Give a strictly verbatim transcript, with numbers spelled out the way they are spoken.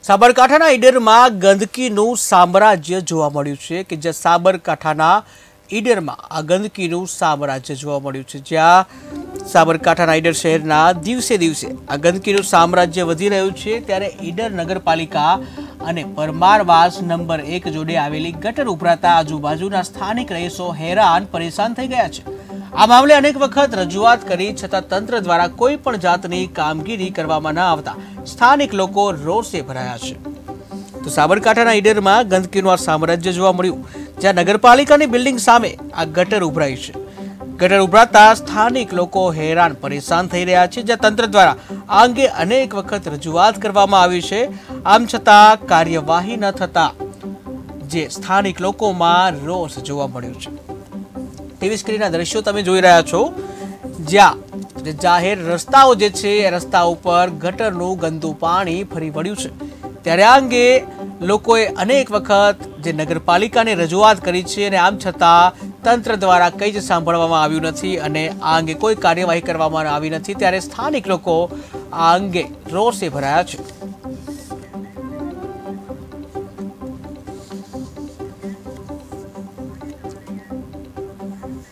સાબરકાંઠાના ઈડરમાં ગંદકીનું સામ્રાજ્ય જોવા મળ્યું છે કે જ્યાં સાબરકાંઠાના ઈડરમાં આ ગંદકીનું સામ્રાજ્ય જોવા મળ્યું છે જ્યાં સાબરકાંઠાના ઈડર શહેરના દિવસે દિવસે આ ગંદકીનું સામ્રાજ્ય વધી રહ્યું છે ત્યારે ઈડર નગરપાલિકા અને પરમારવાસ નંબર એક જોડે આવેલી ગટર ઉભરાતા આજુબાજુના સ્થાનિક રહીશો હેરાન પરેશાન થઈ ગયા છે। આ મામલે અનેક વખત રજૂઆત કરી છતાં તંત્ર દ્વારા કોઈ પણ જાતની કામગીરી કરવામાં ન આવતા સ્થાનિક લોકો રોષે ભરાયા છે। તો સાબરકાંઠાના ઈડરમાં ગંદકીનું આ સામ્રાજ્ય જોવા મળ્યું જ્યાં નગરપાલિકાની બિલ્ડિંગ સામે આ ગટર ઉભરાઈ છે। ગટર ઉભરાતા સ્થાનિક લોકો હેરાન પરેશાન થઈ રહ્યા છે જ્યાં તંત્ર દ્વારા આ અંગે અનેક વખત રજૂઆત કરવામાં આવી છે, આમ છતાં કાર્યવાહી ન થતા જે સ્થાનિક લોકોમાં રોષ જોવા મળ્યો છે। ટીવી સ્ક્રીનના દ્રશ્યો તમે જોઈ રહ્યા છો જ્યાં જાહેર રસ્તાઓ જે છે એ રસ્તા ઉપર ગટરનું ગંદુ પાણી ફરી વળ્યું છે ત્યારે આ અંગે લોકોએ અનેક વખત જે નગરપાલિકાને રજૂઆત કરી છે અને આમ છતાં તંત્ર દ્વારા કંઈ જ સાંભળવામાં આવ્યું નથી અને આ અંગે કોઈ કાર્યવાહી કરવામાં આવી નથી ત્યારે સ્થાનિક લોકો આ અંગે રોષે ભરાયા છે।